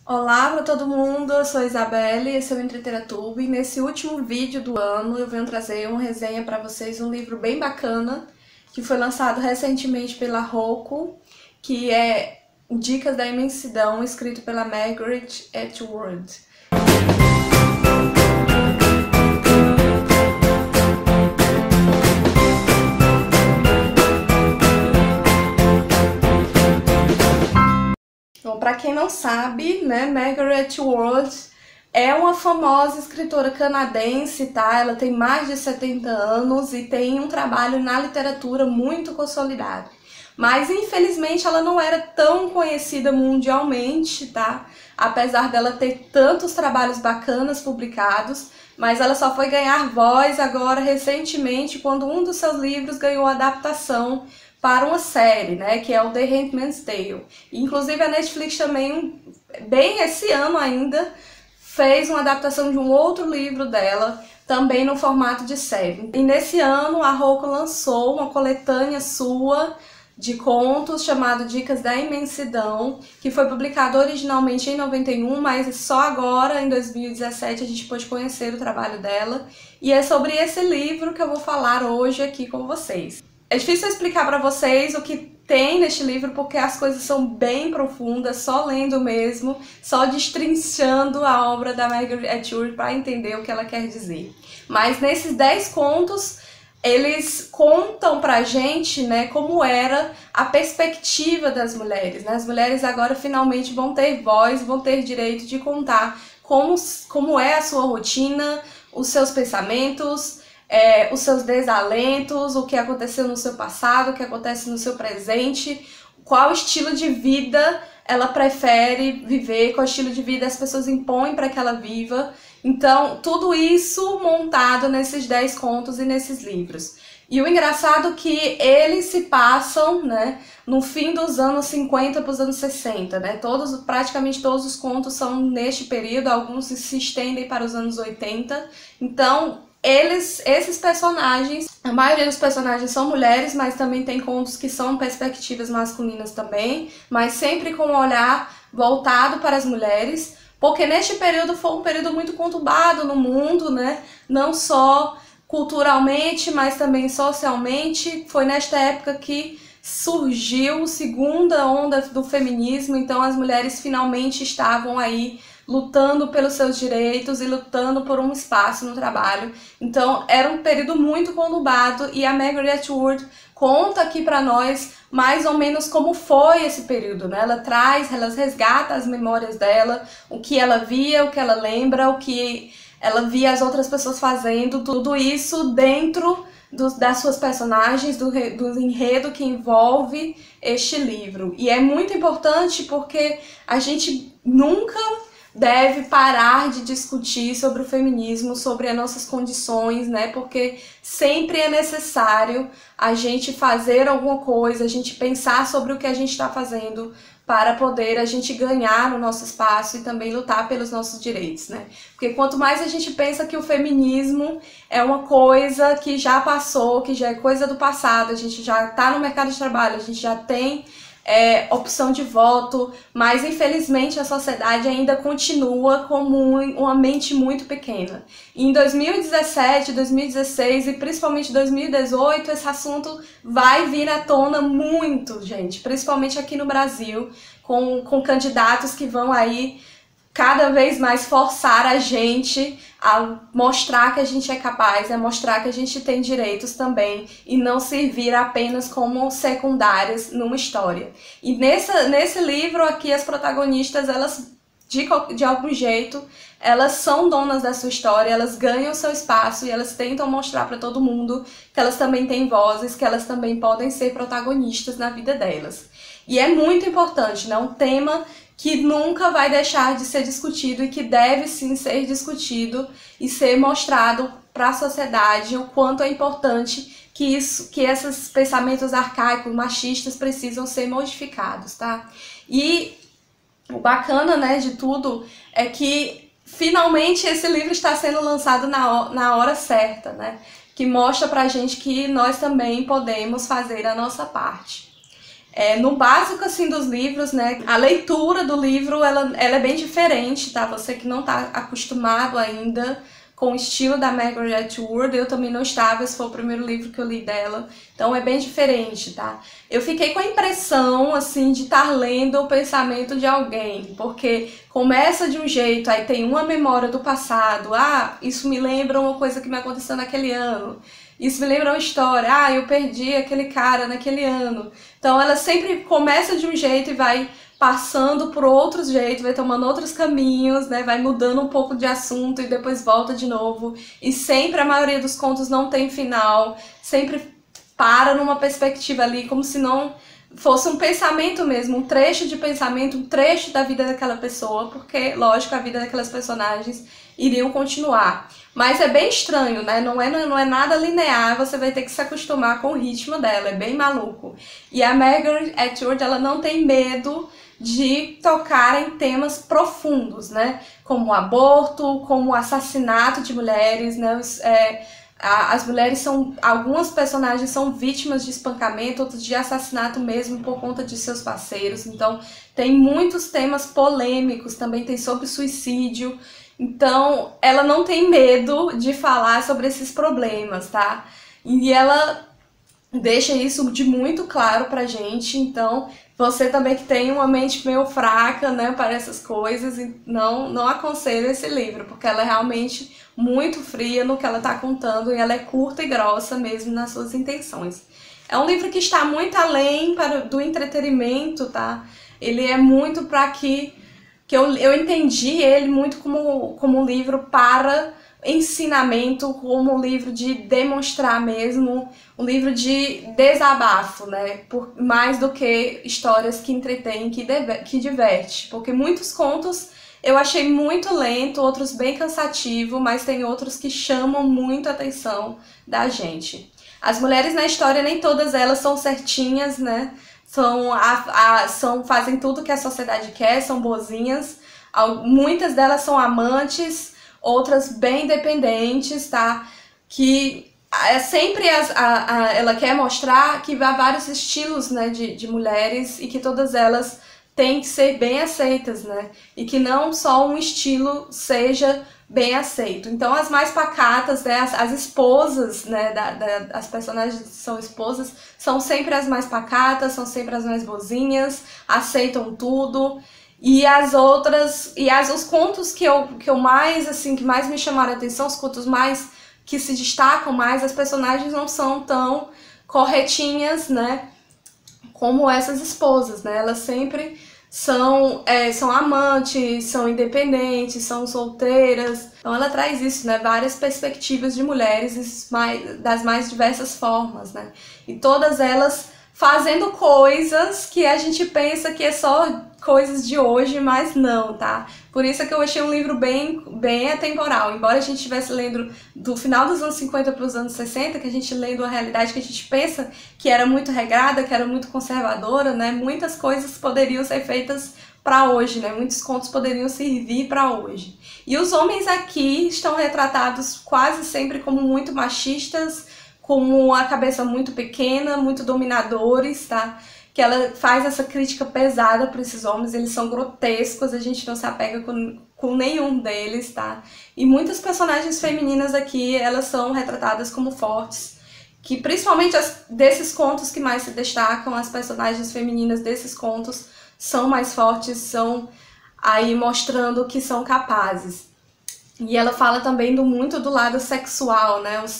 Olá para todo mundo, eu sou a Isabelle, esse é o Entreteratube e nesse último vídeo do ano eu venho trazer uma resenha para vocês, um livro bem bacana que foi lançado recentemente pela Roku, que é Dicas da Imensidão, escrito pela Margaret Atwood. Bom, para quem não sabe, né, Margaret Atwood é uma famosa escritora canadense, tá? Ela tem mais de 70 anos e tem um trabalho na literatura muito consolidado. Mas, infelizmente, ela não era tão conhecida mundialmente, tá? Apesar dela ter tantos trabalhos bacanas publicados, mas ela só foi ganhar voz agora recentemente, quando um dos seus livros ganhou adaptação para uma série, né, que é o The Handmaid's Tale. Inclusive a Netflix também, bem esse ano ainda, fez uma adaptação de um outro livro dela, também no formato de série. E nesse ano a Roku lançou uma coletânea sua de contos chamado Dicas da Imensidão, que foi publicado originalmente em 91, mas só agora, em 2017, a gente pôde conhecer o trabalho dela. E é sobre esse livro que eu vou falar hoje aqui com vocês. É difícil explicar para vocês o que tem neste livro, porque as coisas são bem profundas, só lendo mesmo, só destrinchando a obra da Margaret Atwood para entender o que ela quer dizer. Mas nesses 10 contos, eles contam pra gente, né, como era a perspectiva das mulheres, né? As mulheres agora finalmente vão ter voz, vão ter direito de contar como é a sua rotina, os seus pensamentos, os seus desalentos, o que aconteceu no seu passado, o que acontece no seu presente, qual estilo de vida ela prefere viver, qual estilo de vida as pessoas impõem para que ela viva. Então, tudo isso montado nesses 10 contos e nesses livros. E o engraçado é que eles se passam, né, no fim dos anos 50 para os anos 60, né? Praticamente todos os contos são neste período, alguns se estendem para os anos 80. Então, esses personagens, a maioria dos personagens são mulheres, mas também tem contos que são perspectivas masculinas também, mas sempre com um olhar voltado para as mulheres, porque neste período foi um período muito conturbado no mundo, né? Não só culturalmente, mas também socialmente. Foi nesta época que surgiu a segunda onda do feminismo, então as mulheres finalmente estavam aí lutando pelos seus direitos e lutando por um espaço no trabalho. Então era um período muito conturbado e a Margaret Atwood conta aqui para nós mais ou menos como foi esse período, né? Ela resgata as memórias dela, o que ela via, o que ela lembra, o que ela via as outras pessoas fazendo, tudo isso dentro das suas personagens, do enredo que envolve este livro. E é muito importante porque a gente nunca deve parar de discutir sobre o feminismo, sobre as nossas condições, né? Porque sempre é necessário a gente fazer alguma coisa, a gente pensar sobre o que a gente está fazendo para poder a gente ganhar o nosso espaço e também lutar pelos nossos direitos, né? Porque quanto mais a gente pensa que o feminismo é uma coisa que já passou, que já é coisa do passado, a gente já está no mercado de trabalho, a gente já tem opção de voto, mas infelizmente a sociedade ainda continua como uma mente muito pequena. E em 2017, 2016 e principalmente 2018, esse assunto vai vir à tona muito, gente, principalmente aqui no Brasil, com candidatos que vão aí cada vez mais forçar a gente a mostrar que a gente é capaz, a mostrar que a gente tem direitos também e não servir apenas como secundárias numa história. E nesse livro aqui, as protagonistas, elas de algum jeito, elas são donas da sua história, elas ganham seu espaço e elas tentam mostrar para todo mundo que elas também têm vozes, que elas também podem ser protagonistas na vida delas. E é muito importante, né? Um tema que nunca vai deixar de ser discutido e que deve sim ser discutido e ser mostrado para a sociedade o quanto é importante que esses pensamentos arcaicos, machistas precisam ser modificados, tá? E o bacana, né, de tudo é que finalmente esse livro está sendo lançado na hora certa, né? Que mostra pra gente que nós também podemos fazer a nossa parte. No básico, assim, dos livros, né, a leitura do livro, ela é bem diferente, tá? Você que não tá acostumado ainda com o estilo da Margaret Atwood, eu também não estava, esse foi o primeiro livro que eu li dela, então é bem diferente, tá? Eu fiquei com a impressão, assim, de estar lendo o pensamento de alguém, porque começa de um jeito, aí tem uma memória do passado, isso me lembra uma coisa que me aconteceu naquele ano, isso me lembra uma história, eu perdi aquele cara naquele ano. Então ela sempre começa de um jeito e vai passando por outros jeitos, vai tomando outros caminhos, né? Vai mudando um pouco de assunto e depois volta de novo. E sempre a maioria dos contos não tem final, sempre para numa perspectiva ali, como se não fosse um pensamento mesmo, um trecho de pensamento, um trecho da vida daquela pessoa, porque, lógico, a vida daquelas personagens iriam continuar. Mas é bem estranho, né? Não é nada linear, você vai ter que se acostumar com o ritmo dela, é bem maluco. E a Margaret Atwood, ela não tem medo de tocar em temas profundos, né? Como o aborto, como o assassinato de mulheres, né? As mulheres são, algumas personagens são vítimas de espancamento, outras de assassinato mesmo por conta de seus parceiros. Então tem muitos temas polêmicos, também tem sobre suicídio. Então ela não tem medo de falar sobre esses problemas, tá? E ela deixa isso de muito claro pra gente. Então você também que tem uma mente meio fraca, né, para essas coisas, não aconselho esse livro, porque ela é realmente muito fria no que ela está contando e ela é curta e grossa mesmo nas suas intenções. É um livro que está muito além do entretenimento, tá? Ele é muito para que eu entendi ele muito como um livro para ensinamento, como um livro de demonstrar mesmo, um livro de desabafo, né? Mais do que histórias que entretêm, que diverte. Porque muitos contos eu achei muito lento, outros bem cansativo, mas tem outros que chamam muito a atenção da gente. As mulheres na história, nem todas elas são certinhas, né? Fazem tudo que a sociedade quer, são boazinhas. Muitas delas são amantes, outras bem dependentes, tá? Que sempre ela quer mostrar que há vários estilos, né, de mulheres e que todas elas têm que ser bem aceitas, né? E que não só um estilo seja bem aceito. Então as mais pacatas, né, as esposas, né, as personagens que são esposas, são sempre as mais pacatas, são sempre as mais boazinhas, aceitam tudo. E as outras, os contos que eu mais, assim, que mais me chamaram a atenção, os contos mais que se destacam mais, as personagens não são tão corretinhas, né, como essas esposas, né, elas sempre são amantes, são independentes, são solteiras. Então ela traz isso, né, várias perspectivas de mulheres das mais diversas formas, né, e todas elas fazendo coisas que a gente pensa que é só coisas de hoje, mas não, tá? Por isso é que eu achei um livro bem atemporal. Embora a gente estivesse lendo do final dos anos 50 para os anos 60, que a gente lendo a realidade que a gente pensa que era muito regrada, que era muito conservadora, né? Muitas coisas poderiam ser feitas para hoje, né? Muitos contos poderiam servir para hoje. E os homens aqui estão retratados quase sempre como muito machistas, com a cabeça muito pequena, muito dominadores, tá? Que ela faz essa crítica pesada para esses homens, eles são grotescos, a gente não se apega com nenhum deles, tá? E muitas personagens femininas aqui, elas são retratadas como fortes, que principalmente desses contos que mais se destacam, as personagens femininas desses contos são mais fortes, são aí mostrando que são capazes. E ela fala também muito do lado sexual, né? O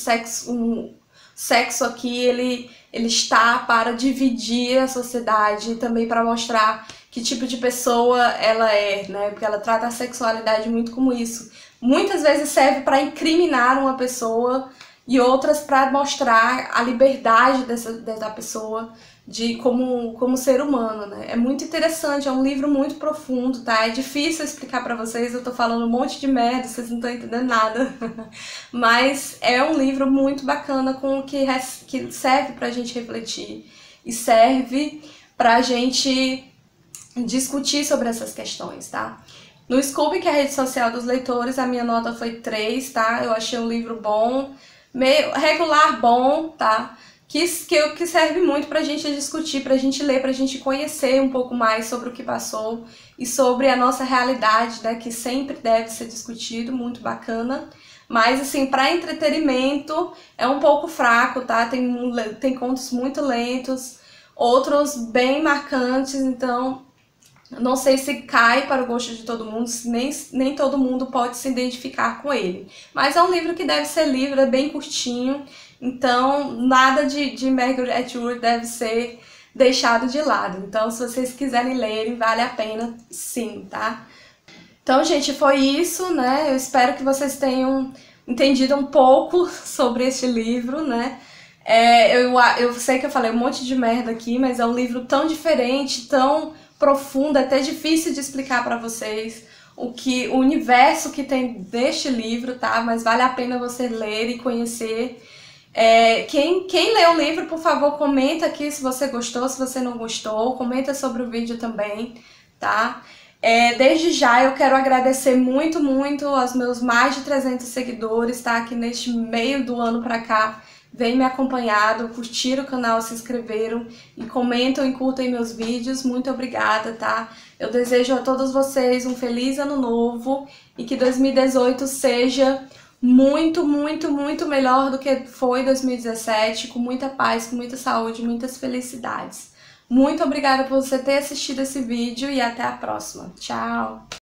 sexo aqui, ele está para dividir a sociedade e também para mostrar que tipo de pessoa ela é, né? Porque ela trata a sexualidade muito como isso. Muitas vezes serve para incriminar uma pessoa e outras para mostrar a liberdade dessa pessoa como ser humano, né? É muito interessante, é um livro muito profundo, tá? É difícil explicar pra vocês, eu tô falando um monte de merda, vocês não estão entendendo nada. Mas é um livro muito bacana que serve pra gente refletir e serve pra gente discutir sobre essas questões, tá? No Scooby, que é a rede social dos leitores, a minha nota foi 3, tá? Eu achei um livro bom, meio regular bom, tá? que serve muito pra gente discutir, pra gente ler, pra gente conhecer um pouco mais sobre o que passou e sobre a nossa realidade, né, que sempre deve ser discutido, muito bacana. Mas, assim, para entretenimento é um pouco fraco, tá? Tem contos muito lentos, outros bem marcantes, então não sei se cai para o gosto de todo mundo, nem todo mundo pode se identificar com ele. Mas é um livro que deve ser lido, é bem curtinho, então nada de Margaret Atwood deve ser deixado de lado. Então, se vocês quiserem lerem, vale a pena sim, tá? Então, gente, foi isso, né? Eu espero que vocês tenham entendido um pouco sobre este livro, né? Eu sei que eu falei um monte de merda aqui, mas é um livro tão diferente, tão profundo, é até difícil de explicar pra vocês o universo que tem deste livro, tá? Mas vale a pena você ler e conhecer. Quem lê o livro, por favor, comenta aqui se você gostou, se você não gostou, comenta sobre o vídeo também, tá? Desde já eu quero agradecer muito, muito aos meus mais de 300 seguidores, tá? Que neste meio do ano pra cá vem me acompanhado, curtiram o canal, se inscreveram e comentam e curtem meus vídeos. Muito obrigada, tá? Eu desejo a todos vocês um feliz ano novo e que 2018 seja muito, muito, muito melhor do que foi 2017, com muita paz, com muita saúde, muitas felicidades. Muito obrigada por você ter assistido esse vídeo e até a próxima. Tchau!